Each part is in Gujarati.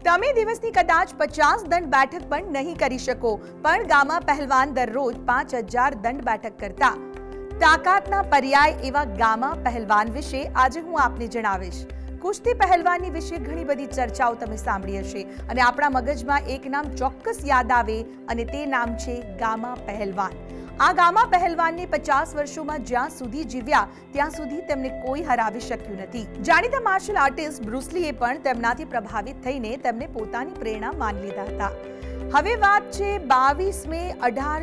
તમે દિવસની કદાચ 50 દંડ બેઠક પણ નહીં કરી શકો, પણ ગામા પહેલવાન દરરોજ 5000 દંડ બેઠક કરતા તાકાતના પર્યાય એવા ગામા પહેલવાન વિશે આજે હું આપને જણાવીશ। કુસ્તી પહેલવાની વિશે ઘણી બધી ચર્ચાઓ તમે સાંભળી હશે અને આપણા મગજમાં એક નામ ચોક્કસ યાદ આવે અને તે નામ છે ગામા પહેલવાન। આ ગામા પહેલવાનને 50 વર્ષોમાં જ્યાં સુધી જીવ્યા ત્યાં સુધી તેમને કોઈ હરાવી શક્યું નથી। જાણીતા માર્શલ આર્ટિસ્ટ બ્રુસ લીએ પણ તેમનાથી પ્રભાવિત થઈને તેમને પોતાની પ્રેરણા માની લીધા હતા। હવે વાત છે 22 મે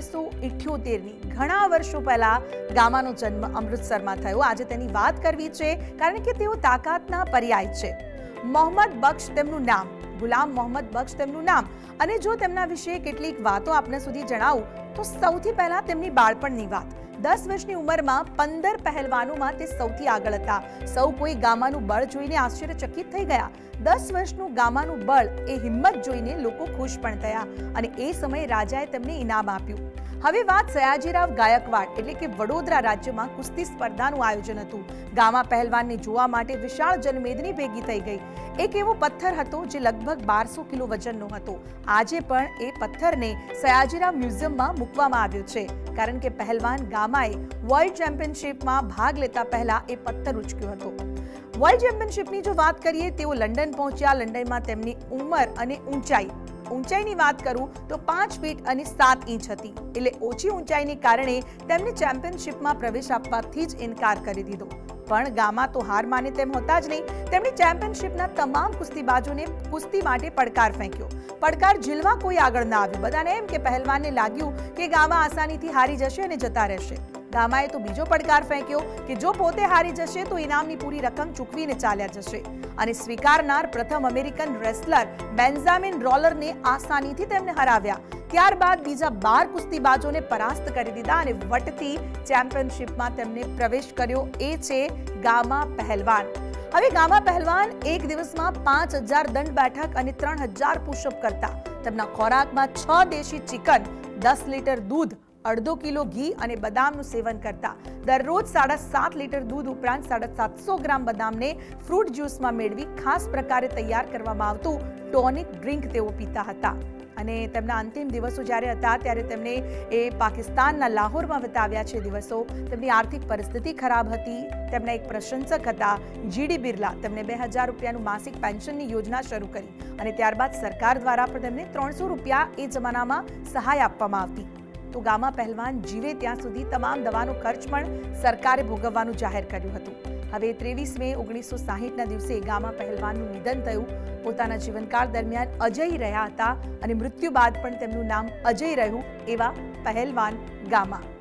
1878ની। ઘણા વર્ષો પહેલા ગામાનો જન્મ અમૃતસરમાં થયો। આજે તેની વાત કરવી છે કારણ કે તેઓ તાકાતના પર્યાય છે। મોહમ્મદ બખ્શ તેમનું નામ, ગુલામ મોહમ્મદ બખ્શ તેમનું નામ। અને જો તેમના વિશે કેટલીક વાતો આપને સુધી જણાવું તો સૌથી પહેલા તેમની બાળપણની વાત। 10 વર્ષની ઉંમરમાં 15 પહેલવાનોમાં તે સૌથી આગળ હતા। સૌ કોઈ ગામાનું બળ જોઈને આશ્ચર્યચકિત થઈ ગયા। 10 વર્ષનું ગામાનું બળ એ હિંમત જોઈને લોકો ખુશ પણ થયા અને એ સમયે રાજાએ તેમને ઇનામ આપ્યું। હવે વાત સયાજીરાવ ગાયકવાડ એટલે કે વડોદરા રાજ્યમાં કુસ્તી સ્પર્ધાનું આયોજન હતું। ગામા પહેલવાનને જોવા માટે વિશાળ જનમેદની ભેગી થઈ ગઈ। એક એવો પથ્થર હતો જે લગભગ 1200 કિલો વજનનો હતો। આજે પણ એ પથ્થરને સયાજીરાવ મ્યુઝિયમમાં મૂકવામાં આવ્યો છે કારણ કે પહેલવાન ગામાએ વર્લ્ડ ચેમ્પિયનશિપમાં ભાગ લેતા પહેલા એ પથ્થર ઉચક્યો હતો। વર્લ્ડ ચેમ્પિયનશિપની જો વાત કરીએ, તેઓ લંડન પહોંચ્યા। લંડનમાં તેમની ઉંમર અને ઊંચાઈની વાત કરું તો 5 ફીટ અને 7 ઇંચ હતી, એટલે ઓછી ઊંચાઈને કારણે તેમને ચેમ્પિયનશિપમાં પ્રવેશ આપવાથી જ ઇનકાર કરી દીધો। પણ ગામા તો હાર માને તેમ હોતા જ નહીં। તેમણે ચેમ્પિયનશિપના તમામ કુસ્તીબાજોને કુસ્તી માટે પડકાર ફેંક્યો। પડકાર ઝીલવા કોઈ આગળ ના આવ્યું। બધાને એમ કે પહેલવાનને લાગ્યું કે ગામા આસાનીથી હારી જશે અને જતા રહેશે। ગામાએ તો બીજો પડકાર ફેંક્યો કે જો પોતે હારી જશે તો ઇનામની પૂરી રકમ ચૂકવીને ચાલ્યા જશે અને સ્વીકારનાર પ્રથમ અમેરિકન રેસલર બેન્જામિન રોલરને આસાનીથી તેમને હરાવ્યા। ત્યારબાદ બીજા 12 કુસ્તીબાજોને પરાસ્ત કરી દીધા અને વટથી ચેમ્પિયનશિપમાં તેમને પ્રવેશ કર્યો। એ છે ગામા પહેલવાન। હવે ગામા પહેલવાન એક દિવસમાં 5000 દંડ બેઠક અને 3000 પુશઅપ કરતા। તેમના ખોરાકમાં 6 દેશી ચિકન, 10 લીટર દૂધ, અડધો કિલો ઘી અને બદામનું સેવન કરતા। દરરોજ 7.5 લીટર દૂધ ઉપરાંત 750 ગ્રામ બદામને ફ્રૂટ જ્યુસમાં મેળવી ખાસ પ્રકારે તૈયાર કરવામાં આવતું ટોનિક ડ્રિંક તેઓ પીતા હતા। અને તેમના અંતિમ દિવસો જ્યારે હતા ત્યારે તેમણે એ પાકિસ્તાનના લાહોરમાં વિતાવ્યા છે દિવસો। તેમની આર્થિક પરિસ્થિતિ ખરાબ હતી। તેમના એક પ્રશંસક હતા જીડી બિરલા। તેમણે 2000 રૂપિયાનું માસિક પેન્શનની યોજના શરૂ કરી અને ત્યારબાદ સરકાર દ્વારા પણ તેમને 300 રૂપિયા એ જમાનામાં સહાય આપવામાં આવતી। તો ગામા પહેલવાન જીવે ત્યાં સુધી તમામ દવાનો ખર્ચ પણ સરકારે ભોગવવાનું જાહેર કર્યું હતું। હવે 23 મે 1960ના દિવસે ગામા પહેલવાનનું નિધન થયું। પોતાના જીવનકાળ દરમિયાન અજય રહ્યા હતા અને મૃત્યુ બાદ પણ તેમનું નામ અજય રહ્યું એવા પહેલવાન ગામા।